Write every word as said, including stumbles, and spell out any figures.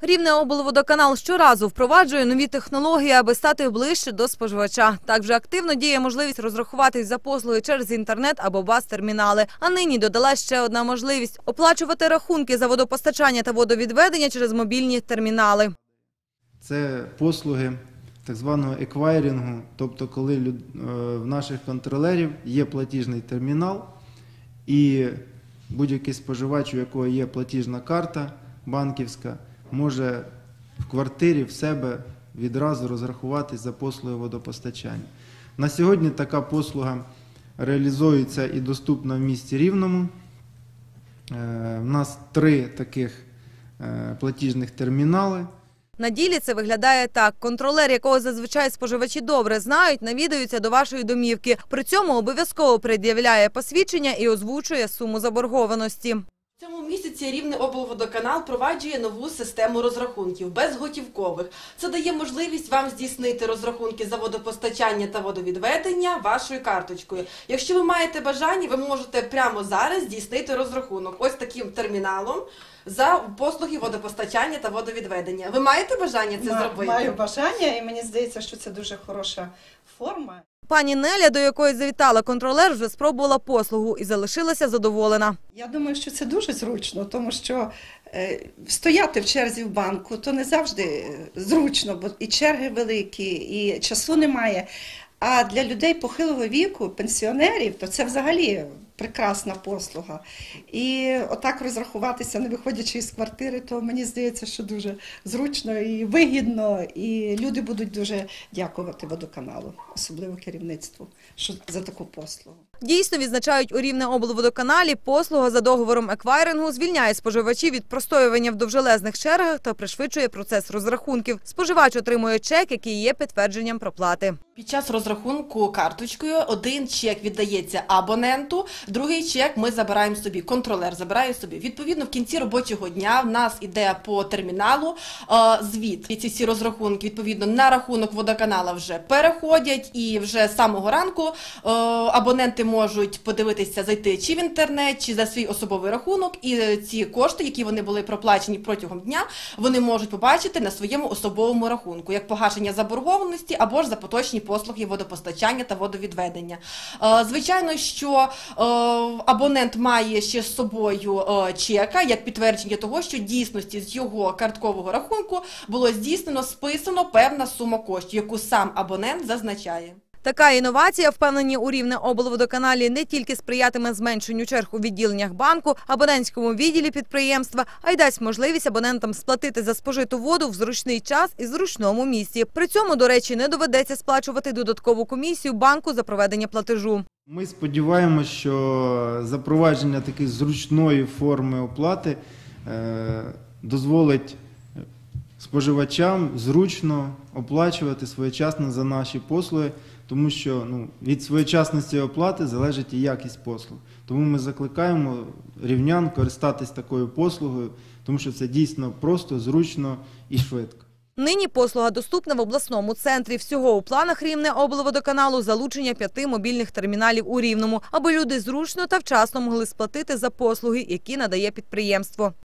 Рівнеоблводоканал щоразу впроваджує нові технології, аби стати ближче до споживача. Так вже активно діє можливість розрахуватись за послуги через інтернет або баз-термінали. А нині додала ще одна можливість – оплачувати рахунки за водопостачання та водовідведення через мобільні термінали. Це послуги так званого еквайрингу, тобто коли в наших контролерів є платіжний термінал і будь-який споживач, у якого є платіжна карта банківська, може в квартирі в себе відразу розрахуватись за послуги водопостачання. На сьогодні така послуга реалізується і доступна в місті Рівному. У нас три таких платіжних термінали. На ділі це виглядає так. Контролер, якого зазвичай споживачі добре знають, навідується до вашої домівки. При цьому обов'язково пред'являє посвідчення і озвучує суму заборгованості. В цьому місяці Рівнеоблводоканал впроваджує нову систему розрахунків безготівкових. Це дає можливість вам здійснити розрахунки за водопостачання та водовідведення вашою карточкою. Якщо ви маєте бажання, ви можете прямо зараз здійснити розрахунок ось таким терміналом за послуги водопостачання та водовідведення. Ви маєте бажання це зробити? Маю бажання, і мені здається, що це дуже хороша форма. Пані Неля, до якої завітала контролер, вже спробувала послугу і залишилася задоволена. Я думаю, що це дуже зручно, тому що е, стояти в черзі в банку, то не завжди зручно, бо і черги великі, і часу немає. А для людей похилого віку, пенсіонерів, то це взагалі прекрасна послуга. І отак розрахуватися, не виходячи із квартири, то мені здається, що дуже зручно і вигідно, і люди будуть дуже дякувати водоканалу, особливо керівництву, що за таку послугу. Дійсно, відзначають у Рівнеоблводоканалі, послуга за договором еквайрингу звільняє споживачів від простоювання в довжелезних чергах та пришвидшує процес розрахунків. Споживач отримує чек, який є підтвердженням проплати. Під час розрахунку карточкою один чек віддається абоненту, другий чек ми забираємо собі, контролер забирає собі. Відповідно, в кінці робочого дня в нас іде по терміналу е, звіт. І ці всі розрахунки, відповідно, на рахунок водоканала вже переходять, і вже з самого ранку е, абоненти можуть подивитися, зайти чи в інтернет, чи за свій особовий рахунок, і ці кошти, які вони були проплачені протягом дня, вони можуть побачити на своєму особовому рахунку, як погашення заборгованості або ж за поточні послуги водопостачання та водовідведення. Звичайно, що абонент має ще з собою чека, як підтвердження того, що в дійсності з його карткового рахунку було здійснено, списано певна сума коштів, яку сам абонент зазначає. Така інновація, впевнені у Рівнеоблводоканалі, не тільки сприятиме зменшенню черг у відділеннях банку, абонентському відділі підприємства, а й дасть можливість абонентам сплатити за спожиту воду в зручний час і зручному місці. При цьому, до речі, не доведеться сплачувати додаткову комісію банку за проведення платежу. Ми сподіваємося, що запровадження такої зручної форми оплати е, дозволить споживачам зручно оплачувати своєчасно за наші послуги, тому що ну, від своєчасності оплати залежить і якість послуг. Тому ми закликаємо рівнян користатись такою послугою, тому що це дійсно просто, зручно і швидко. Нині послуга доступна в обласному центрі. Всього у планах Рівнеоблводоканалу залучення п'яти мобільних терміналів у Рівному, аби люди зручно та вчасно могли сплатити за послуги, які надає підприємство.